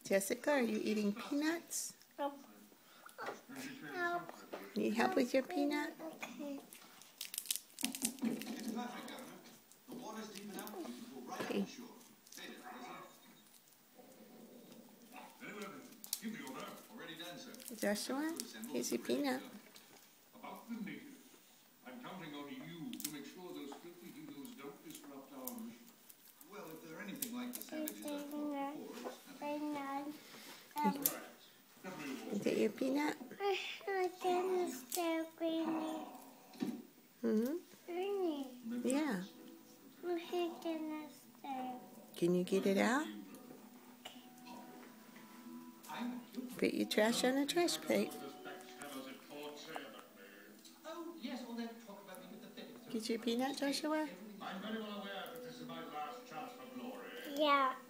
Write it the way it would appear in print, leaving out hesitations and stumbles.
Jessica, are you eating peanuts? Help. Need help with your peanut? Okay. Joshua, here's your peanut. About the natives, I'm counting on you to make sure those filthy Hindus don't disrupt our mission. Well, if they're anything like the savages I've fought before, Is that your peanut? Yeah. Can you get it out? Put your trash on the trash plate. Get your peanut, Joshua? I'm very well aware that this is my last chance for glory. Yeah.